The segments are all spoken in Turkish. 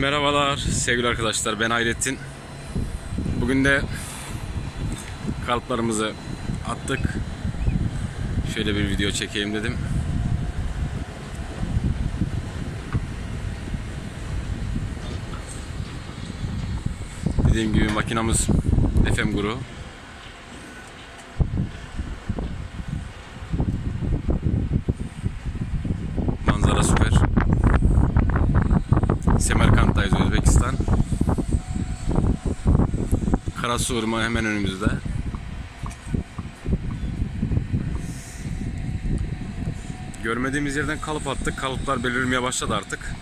Merhabalar sevgili arkadaşlar, ben Hayrettin. Bugün de kalıplarımızı attık. Şöyle bir video çekeyim dedim. Dediğim gibi makinamız FM Guru. Manzara süper. Semerkant'tayız, Özbekistan. Karasu Irmağı hemen önümüzde. Görmediğimiz yerden kalıp attık. Kalıplar belirmeye başladı artık.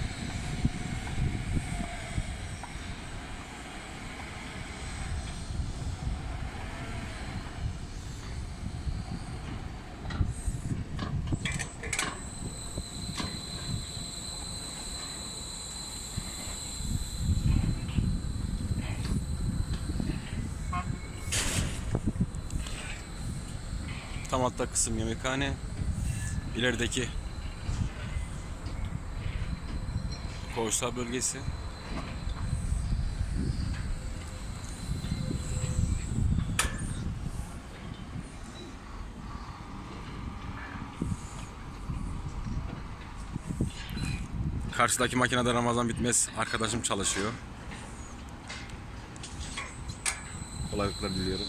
Tam altta kısım yemekhane. İlerideki koğuşlar bölgesi. Karşıdaki makinede Ramazan Bitmez arkadaşım çalışıyor. Kolaylıklar diliyorum.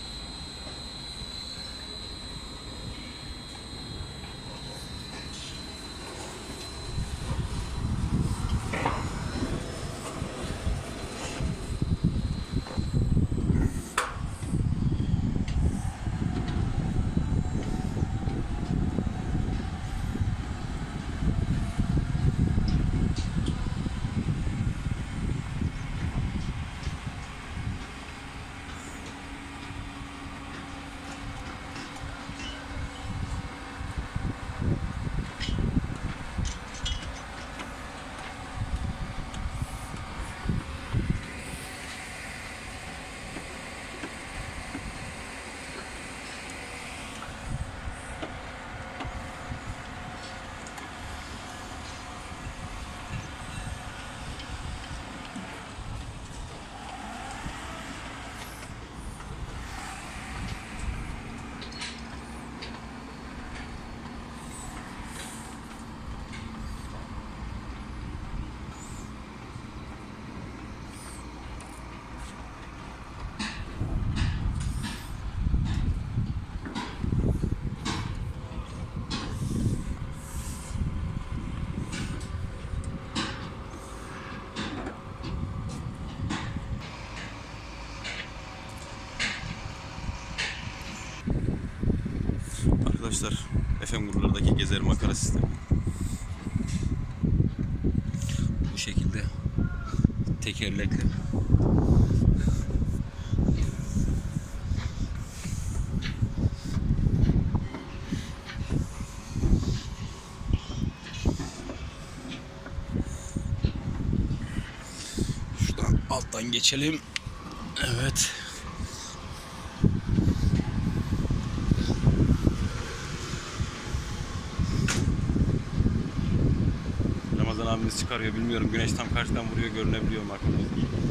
Arkadaşlar, FM Guru'lardaki gezer makara sistemi bu şekilde tekerlekli. Şuradan alttan geçelim. Evet. Ramazan abimiz çıkarıyor, bilmiyorum, güneş tam karşıdan vuruyor, görünebiliyor mu arkadaşlar?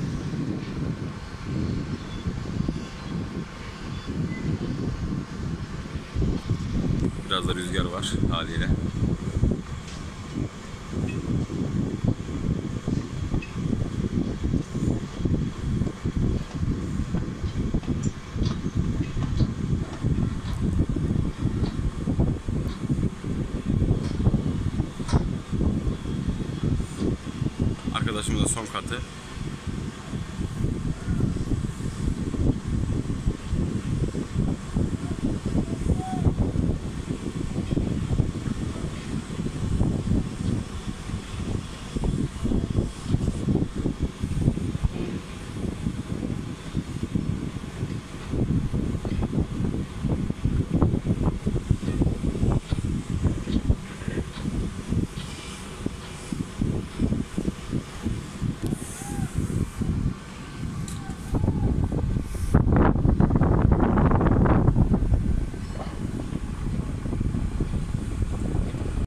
Biraz da rüzgar var haliyle. Arkadaşımızın son katı.